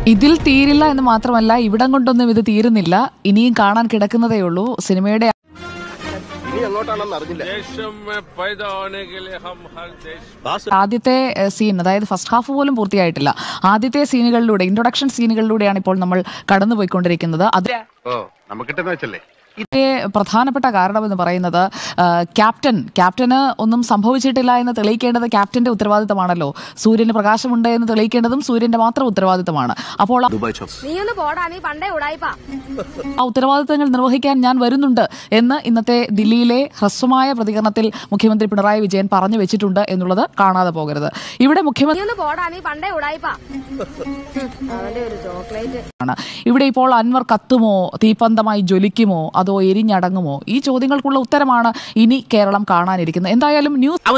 ഇതിൽ തീരില്ല എന്ന് മാത്രമല്ല, ഇവിടം കൊണ്ടൊന്നും ഇത് തീരുന്നില്ല. ഇനിയും കാണാൻ കിടക്കുന്നതേ ഉള്ളൂ. സിനിമയുടെ ആദ്യത്തെ സീൻ, അതായത് ഫസ്റ്റ് ഹാഫ് പോലും പൂർത്തിയായിട്ടില്ല. ആദ്യത്തെ സീനുകളിലൂടെ, ഇൻട്രൊഡക്ഷൻ സീനുകളിലൂടെയാണ് ഇപ്പോൾ നമ്മൾ കടന്നുപോയിക്കൊണ്ടിരിക്കുന്നത്. അത് ഇതിന്റെ പ്രധാനപ്പെട്ട കാരണമെന്ന് പറയുന്നത് ക്യാപ്റ്റന് ഒന്നും സംഭവിച്ചിട്ടില്ല എന്ന് തെളിയിക്കേണ്ടത് ക്യാപ്റ്റന്റെ ഉത്തരവാദിത്തമാണല്ലോ. സൂര്യന് പ്രകാശമുണ്ട് എന്ന് തെളിയിക്കേണ്ടതും സൂര്യന്റെ മാത്രം ഉത്തരവാദിത്തമാണ്. അപ്പോൾ ആ ഉത്തരവാദിത്തങ്ങൾ നിർവഹിക്കാൻ ഞാൻ വരുന്നുണ്ട് എന്ന് ഇന്നത്തെ ദില്ലിയിലെ ഹ്രസ്വമായ പ്രതികരണത്തിൽ മുഖ്യമന്ത്രി പിണറായി വിജയൻ പറഞ്ഞു വെച്ചിട്ടുണ്ട് എന്നുള്ളത് കാണാതെ പോകരുത്. ഇവിടെ ഇവിടെ ഇപ്പോൾ അൻവർ കത്തുമോ, തീപ്പന്തമായി ജ്വലിക്കുമോ, അതോ എരിഞ്ഞടങ്ങുമോ? ഈ ചോദ്യങ്ങൾക്കുള്ള ഉത്തരമാണ് ഇനി കേരളം കാണാനിരിക്കുന്നത്. എന്തായാലും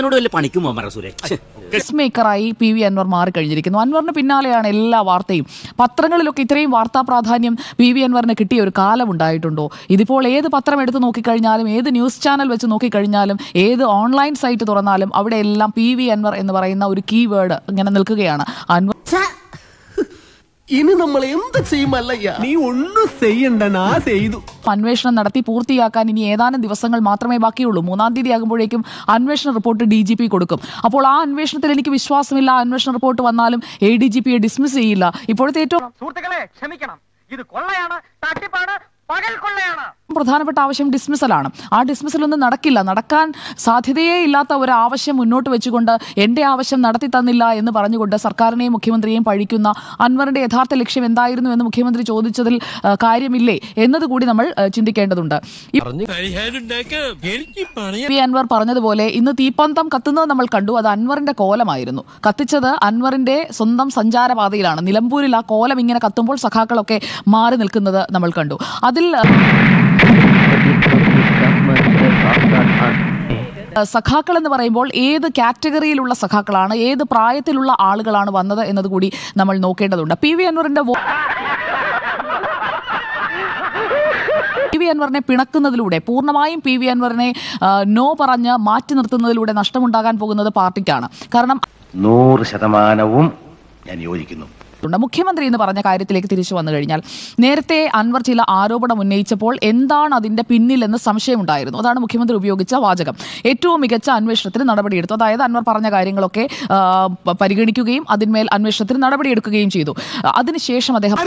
ന്യൂസ് മേക്കറായി PV അൻവർ മാറിക്കഴിഞ്ഞിരിക്കുന്നു. അൻവറിന് പിന്നാലെയാണ് എല്ലാ വാർത്തയും. പത്രങ്ങളിലൊക്കെ ഇത്രയും വാർത്താ പ്രാധാന്യം PV അൻവറിന് കിട്ടിയ ഒരു കാലം ഉണ്ടായിട്ടുണ്ടോ? ഇതിപ്പോൾ ഏത് പത്രം എടുത്ത് നോക്കിക്കഴിഞ്ഞാലും, ഏത് ന്യൂസ് ചാനൽ വെച്ച് നോക്കിക്കഴിഞ്ഞാലും, ഏത് ഓൺലൈൻ സൈറ്റ് തുറന്നാലും അവിടെ എല്ലാം PV അൻവർ എന്ന് പറയുന്ന ഒരു കീവേഡ് ഇങ്ങനെ നിൽക്കുകയാണ്. അൻവർ ഇനി നമ്മൾ എന്ത് ചെയ്യുമല്ലയ്യ, നീ ഒന്നും ചെയ്യണ്ട, ചെയ്തു. അന്വേഷണം നടത്തി പൂർത്തിയാക്കാൻ ഇനി ഏതാനും ദിവസങ്ങൾ മാത്രമേ ബാക്കിയുള്ളൂ. 3-ാം തീയതി ആകുമ്പോഴേക്കും അന്വേഷണ റിപ്പോർട്ട് DGP കൊടുക്കും. അപ്പോൾ ആ അന്വേഷണത്തിൽ എനിക്ക് വിശ്വാസമില്ല. അന്വേഷണ റിപ്പോർട്ട് വന്നാലും ADGPയെ ഡിസ്മിസ് ചെയ്യില്ല. ഇപ്പോഴത്തെ ഏറ്റവും ക്ഷമിക്കണം, ഇത് കൊള്ളയാണ്, തട്ടിപ്പാണ്, പകൽ കൊള്ളയാണ്. പ്രധാനപ്പെട്ട ആവശ്യം ഡിസ്മിസലാണ്. ആ ഡിസ്മിസലൊന്നും നടക്കില്ല. നടക്കാൻ സാധ്യതയേ ഇല്ലാത്ത ഒരു ആവശ്യം മുന്നോട്ട് വെച്ചുകൊണ്ട് എന്റെ ആവശ്യം നടത്തി തന്നില്ല എന്ന് പറഞ്ഞുകൊണ്ട് സർക്കാരിനെയും മുഖ്യമന്ത്രിയെയും പഴിക്കുന്ന അൻവറിന്റെ യഥാർത്ഥ ലക്ഷ്യം എന്തായിരുന്നു എന്ന് മുഖ്യമന്ത്രി ചോദിച്ചതിൽ കാര്യമില്ലേ എന്നതുകൂടി നമ്മൾ ചിന്തിക്കേണ്ടതുണ്ട്. അൻവർ പറഞ്ഞതുപോലെ ഇന്ന് തീപ്പന്തം കത്തുന്നത് നമ്മൾ കണ്ടു. അത് അൻവറിന്റെ കോലമായിരുന്നു. കത്തിച്ചത് അൻവറിന്റെ സ്വന്തം സഞ്ചാരപാതയിലാണ്. നിലമ്പൂരിൽ ആ കോലം ഇങ്ങനെ കത്തുമ്പോൾ സഖാക്കളൊക്കെ മാറി നിൽക്കുന്നത് നമ്മൾ കണ്ടു. അതിൽ സഖാക്കൾ എന്ന് പറയുമ്പോൾ ഏത് കാറ്റഗറിയിലുള്ള സഖാക്കളാണ്, ഏത് പ്രായത്തിലുള്ള ആളുകളാണ് വന്നത് എന്നതുകൂടി നമ്മൾ നോക്കേണ്ടതുണ്ട്. PV അൻവറിനെ പിണക്കുന്നതിലൂടെ, പൂർണ്ണമായും PV അൻവറിനെ നോ പറഞ്ഞ് മാറ്റി നിർത്തുന്നതിലൂടെ നഷ്ടമുണ്ടാകാൻ പോകുന്നത് പാർട്ടിക്കാണ്. കാരണം 100% ഞാൻ യോജിക്കുന്നു. മുഖ്യമന്ത്രി എന്ന് പറഞ്ഞ കാര്യത്തിലേക്ക് തിരിച്ചു വന്നു കഴിഞ്ഞാൽ, നേരത്തെ അൻവർ ചില ആരോപണം ഉന്നയിച്ചപ്പോൾ എന്താണ് അതിന്റെ പിന്നിലെന്ന് സംശയമുണ്ടായിരുന്നു. അതാണ് മുഖ്യമന്ത്രി ഉപയോഗിച്ച വാചകം. ഏറ്റവും മികച്ച അന്വേഷണത്തിന് നടപടിയെടുത്തു. അതായത് അൻവർ പറഞ്ഞ കാര്യങ്ങളൊക്കെ പരിഗണിക്കുകയും അതിന്മേൽ അന്വേഷണത്തിന് നടപടിയെടുക്കുകയും ചെയ്തു. അതിനുശേഷം അദ്ദേഹം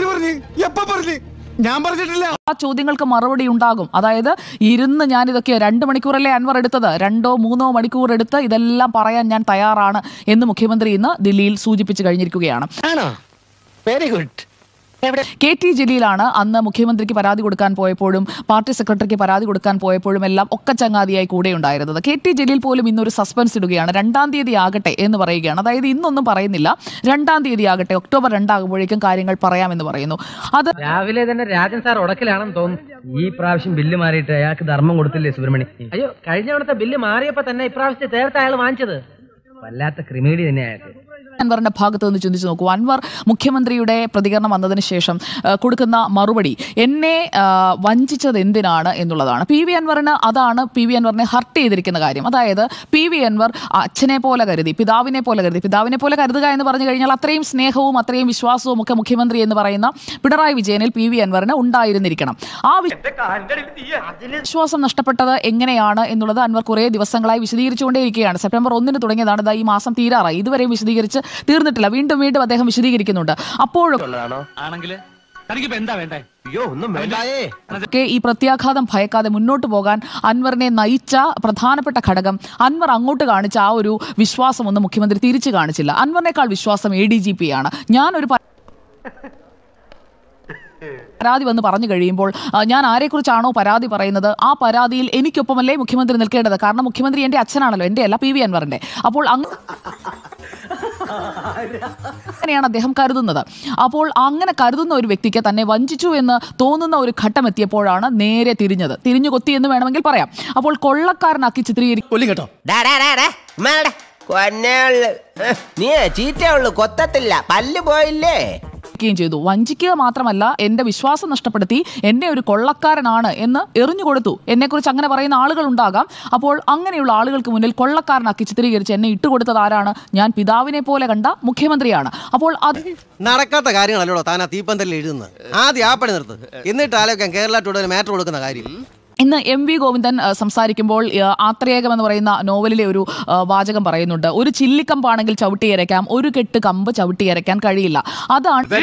ആ ചോദ്യങ്ങൾക്ക് മറുപടി ഉണ്ടാകും. അതായത് ഇരുന്ന് ഞാനിതൊക്കെ 2 മണിക്കൂറല്ലേ അൻവർ എടുത്തത്, 2-3 മണിക്കൂർ എടുത്ത് ഇതെല്ലാം പറയാൻ ഞാൻ തയ്യാറാണ് എന്ന് മുഖ്യമന്ത്രി ഇന്ന് ദില്ലിയിൽ സൂചിപ്പിച്ചു കഴിഞ്ഞിരിക്കുകയാണ്. Very good. KT ജലീലാണ് അന്ന് മുഖ്യമന്ത്രിക്ക് പരാതി കൊടുക്കാൻ പോയപ്പോഴും പാർട്ടി സെക്രട്ടറിക്ക് പരാതി കൊടുക്കാൻ പോയപ്പോഴും എല്ലാം ഒക്കെ ചങ്ങാതിയായി കൂടെ ഉണ്ടായിരുന്നത്. KT ജലീൽ പോലും ഇന്നൊരു സസ്പെൻസ് ഇടുകയാണ്. 2-ാം തീയതി ആകട്ടെ എന്ന് പറയുകയാണ്. അതായത് ഇന്നൊന്നും പറയുന്നില്ല, 2-ാം തീയതി ആകട്ടെ, ഒക്ടോബർ 2 ആകുമ്പോഴേക്കും കാര്യങ്ങൾ പറയാമെന്ന് പറയുന്നു. അത് രാവിലെ തന്നെ രാജൻ സാർ ഉടക്കിലാണെന്ന് തോന്നുന്നു. ഈ പ്രാവശ്യം ബില്ല് മാറിയിട്ട് അയാൾക്ക് ധർമ്മം കൊടുത്തില്ലേ സുബ്രഹ്മണി? അയ്യോ, കഴിഞ്ഞ തവണത്തെ ബില്ല് മാറിയപ്പോ തന്നെ ഇപ്രാവശ്യത്തെ നേരത്തെ അയാൾ വാങ്ങിച്ചത്. വല്ലാത്ത ക്രിമിനൽ തന്നെ അയാൾക്ക്. അൻവറിന്റെ ഭാഗത്ത് നിന്ന് ചിന്തിച്ചു നോക്കൂ. അൻവർ മുഖ്യമന്ത്രിയുടെ പ്രതികരണം വന്നതിന് ശേഷം കൊടുക്കുന്ന മറുപടി, എന്നെ വഞ്ചിച്ചത് എന്തിനാണ് എന്നുള്ളതാണ്. PV അൻവറിന് അതാണ് PV അൻവറിനെ ഹർട്ട് ചെയ്തിരിക്കുന്ന കാര്യം. അതായത് PV അൻവർ അച്ഛനെ പോലെ കരുതി, പിതാവിനെ പോലെ കരുതുക എന്ന് പറഞ്ഞു കഴിഞ്ഞാൽ അത്രയും സ്നേഹവും അത്രയും വിശ്വാസവും ഒക്കെ മുഖ്യമന്ത്രി എന്ന് പറയുന്ന പിണറായി വിജയനിൽ PV അൻവറിന് ഉണ്ടായിരുന്നിരിക്കണം. ആ വിശ്വാസം നഷ്ടപ്പെട്ടത് എങ്ങനെയാണ് എന്നുള്ളത് അൻവർ കുറേ ദിവസങ്ങളായി വിശദീകരിച്ചുകൊണ്ടേയിരിക്കുകയാണ്. സെപ്റ്റംബർ 1 തുടങ്ങിയതാണ്, ഈ മാസം തീരാറായി, ഇതുവരെയും വിശദീകരിച്ച് തീർന്നിട്ടില്ല. വീണ്ടും അദ്ദേഹം വിശദീകരിക്കുന്നുണ്ട്. അപ്പോഴും ഈ പ്രത്യാഘാതം ഭയക്കാതെ മുന്നോട്ട് പോകാൻ അൻവറിനെ നയിച്ച പ്രധാനപ്പെട്ട ഘടകം, അൻവർ അങ്ങോട്ട് കാണിച്ച ആ ഒരു വിശ്വാസമൊന്നും മുഖ്യമന്ത്രി തിരിച്ചു കാണിച്ചില്ല. അൻവറിനേക്കാൾ വിശ്വാസം ADGPയാണ്. ഞാനൊരു പരാതി വന്ന് പറഞ്ഞു കഴിയുമ്പോൾ ഞാൻ ആരെക്കുറിച്ചാണോ പരാതി പറയുന്നത് ആ പരാതിയിൽ എനിക്കൊപ്പമല്ലേ മുഖ്യമന്ത്രി നിൽക്കേണ്ടത്. കാരണം മുഖ്യമന്ത്രി എൻ്റെ അച്ഛനാണല്ലോ, എൻ്റെ അല്ല, PV അൻവറിൻ്റെ. അപ്പോൾ അങ്ങനെയാണ് അദ്ദേഹം കരുതുന്നത്. അപ്പോൾ അങ്ങനെ കരുതുന്ന ഒരു വ്യക്തിക്ക് തന്നെ വഞ്ചിച്ചു എന്ന് തോന്നുന്ന ഒരു ഘട്ടം എത്തിയപ്പോഴാണ് നേരെ തിരിഞ്ഞു കൊത്തി എന്ന് വേണമെങ്കിൽ പറയാം. അപ്പോൾ കൊള്ളക്കാരനാക്കി ചിത്രീകരിക്കും. നീ ചീറ്റയുള്ളൂ, കൊത്തത്തില്ല, പല്ല് പോയില്ലേ. ചെയ്തു. വഞ്ചിക്കുക മാത്രമല്ല, എന്റെ വിശ്വാസം നഷ്ടപ്പെടുത്തി, എന്നെ ഒരു കൊള്ളക്കാരനാണ് എന്ന് എറിഞ്ഞുകൊടുത്തു. എന്നെക്കുറിച്ച് അങ്ങനെ പറയുന്ന ആളുകൾ ഉണ്ടാകാം. അപ്പോൾ അങ്ങനെയുള്ള ആളുകൾക്ക് മുന്നിൽ കൊള്ളക്കാരനാക്കി ചിത്രീകരിച്ച് എന്നെ ഇട്ടുകൊടുത്തത് ആരാണ്? ഞാൻ പിതാവിനെ പോലെ കണ്ട മുഖ്യമന്ത്രിയാണ്. അപ്പോൾ അത് നടക്കാത്ത കാര്യങ്ങളല്ലോ താൻ ആ തീപ്പന്തലിൽ എഴുതുന്നത്. ആദ്യം ആ പണി നിർത്ത്, എന്നിട്ട് ആലോചിക്കാൻ കേരള ടുഡേ മാറ്റർ കൊടുക്കുന്ന കാര്യം. ഇന്ന് MV ഗോവിന്ദൻ സംസാരിക്കുമ്പോൾ ആത്രേയകം എന്ന് പറയുന്ന നോവലിലെ ഒരു വാചകം പറയുന്നുണ്ട്. ഒരു ചില്ലിക്കമ്പാണെങ്കിൽ ചവിട്ടിയരയ്ക്കാം, ഒരു കെട്ട് കമ്പ് ചവിട്ടിയരയ്ക്കാൻ കഴിയില്ല. അതാണ്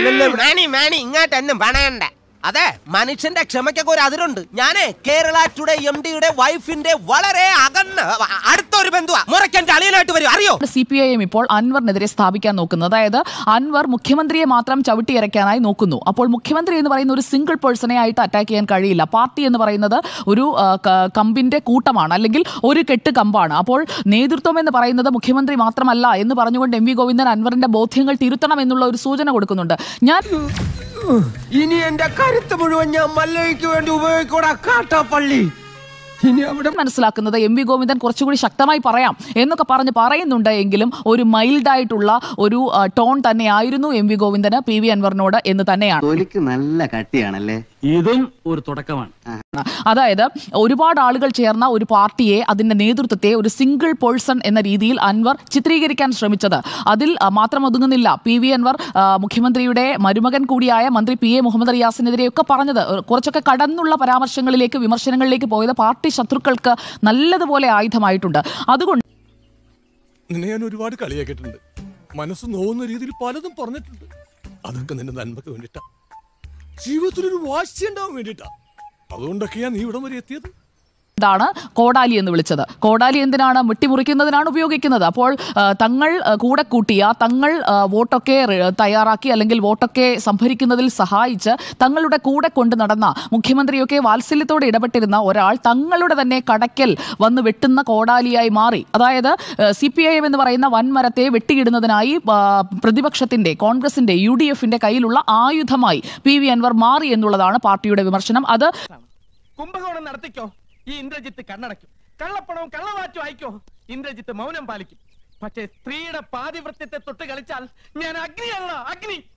അതെ, മനുഷ്യന്റെ ക്ഷമയ്ക്കൊക്കെ ഒരു അതിരുണ്ട്. ഞാനേ കേരള ടുഡേ MDയുടെ വൈഫിന്റെ വളരെ അടുത്തൊരു ബന്ധുവാ. മുറയ്ക്കാൻ അളിയനായിട്ട് വരും, അറിയോ? CPIM ഇപ്പോൾ അൻവറിനെതിരെ സ്ഥാപിക്കാൻ നോക്കുന്നത്. അതായത് അൻവർ മുഖ്യമന്ത്രിയെ മാത്രം ചവിട്ടിയരയ്ക്കാനായി നോക്കുന്നു. അപ്പോൾ മുഖ്യമന്ത്രി എന്ന് പറയുന്ന ഒരു സിംഗിൾ പേഴ്സണെ ആയിട്ട് അറ്റാക്ക് ചെയ്യാൻ കഴിയില്ല. പാർട്ടി എന്ന് പറയുന്നത് ഒരു കമ്പിന്റെ കൂട്ടമാണ്, അല്ലെങ്കിൽ ഒരു കെട്ട് കമ്പാണ്. അപ്പോൾ നേതൃത്വം എന്ന് പറയുന്നത് മുഖ്യമന്ത്രി മാത്രമല്ല എന്ന് പറഞ്ഞുകൊണ്ട് MV ഗോവിന്ദൻ അൻവറിന്റെ ബോധ്യങ്ങൾ തിരുത്തണം എന്നുള്ള ഒരു സൂചന കൊടുക്കുന്നുണ്ട്. ഞാൻ ഇനി എന്റെ കരുത്ത് മുഴുവൻ ഞാൻ മല്ലയ്ക്ക് വേണ്ടി ഉപയോഗിക്കൂടാ കാട്ടാപ്പള്ളി. ഇനി അവിടെ മനസ്സിലാക്കുന്നത് MV ഗോവിന്ദൻ കുറച്ചുകൂടി ശക്തമായി പറയാം എന്നൊക്കെ പറയുന്നുണ്ട്. എങ്കിലും ഒരു മൈൽഡായിട്ടുള്ള ഒരു ടോൺ തന്നെയായിരുന്നു MV ഗോവിന്ദന് PV അൻവറിനോട് എന്ന് തന്നെയാണ്. നല്ല കട്ടിയാണല്ലേ. ഇതും ഒരു തുടക്കമാണ്. അതായത് ഒരുപാട് ആളുകൾ ചേർന്ന ഒരു പാർട്ടിയെ, അതിന്റെ നേതൃത്വത്തെ ഒരു സിംഗിൾ പേഴ്സൺ എന്ന രീതിയിൽ അൻവർ ചിത്രീകരിക്കാൻ ശ്രമിച്ചത്. അതിൽ മാത്രം ഒതുങ്ങുന്നില്ല. PV അൻവർ മുഖ്യമന്ത്രിയുടെ മരുമകൻ കൂടിയായ മന്ത്രി PA മുഹമ്മദ് റിയാസിനെതിരെയൊക്കെ പറഞ്ഞത് കുറച്ചൊക്കെ കടന്നുള്ള പരാമർശങ്ങളിലേക്ക്, വിമർശനങ്ങളിലേക്ക് പോയത് പാർട്ടി ശത്രുക്കൾക്ക് നല്ലതുപോലെ ആയുധമായിട്ടുണ്ട്. അതുകൊണ്ട് നിന്നെ ഞാൻ ഒരുപാട് കളിയാക്കിയിട്ടുണ്ട്, മനസ്സ് നോവുന്ന രീതിയിൽ പലതും പറഞ്ഞിട്ടുണ്ട്. അതൊക്കെ നിന്റെ നന്മക്ക് വേണ്ടിട്ടാ, ജീവിതത്തിലൊരു വാശി ഉണ്ടാവാൻ വേണ്ടിട്ടാ. അതുകൊണ്ടൊക്കെയാ നീ ഇവിടം വരെ എത്തിയത്. ാണ് കോടാലി എന്ന് വിളിച്ചത്. കോടാലി എന്തിനാണ്? വെട്ടിമുറിക്കുന്നതിനാണ് ഉപയോഗിക്കുന്നത്. അപ്പോൾ തങ്ങൾ കൂടെ കൂട്ടിയ, തങ്ങൾ വോട്ടൊക്കെ തയ്യാറാക്കി അല്ലെങ്കിൽ വോട്ടൊക്കെ സംഭരിക്കുന്നതിൽ സഹായിച്ച് തങ്ങളുടെ കൂടെ കൊണ്ട് നടന്ന, മുഖ്യമന്ത്രിയൊക്കെ വാത്സല്യത്തോടെ ഇടപെട്ടിരുന്ന ഒരാൾ തങ്ങളുടെ തന്നെ കടയ്ക്കൽ വന്ന് വെട്ടുന്ന കോടാലിയായി മാറി. അതായത് CPIM എന്ന് പറയുന്ന വൻമരത്തെ വെട്ടിയിടുന്നതിനായി പ്രതിപക്ഷത്തിന്റെ, കോൺഗ്രസിന്റെ, UDFന്റെ കയ്യിലുള്ള ആയുധമായി PV അൻവർ മാറി എന്നുള്ളതാണ് പാർട്ടിയുടെ വിമർശനം. അത് കുംഭകോണം നടത്തിക്കോ, ഈ ഇന്ദ്രജിത്ത് കണ്ണടയ്ക്കും. കള്ളപ്പണവും കള്ളവാറ്റും അയക്കോ, ഇന്ദ്രജിത്ത് മൗനം പാലിക്കും. പക്ഷേ സ്ത്രീയുടെ പാതിവൃത്യത്തെ തൊട്ട് കളിച്ചാൽ ഞാൻ അഗ്നിയല്ല, അഗ്നി.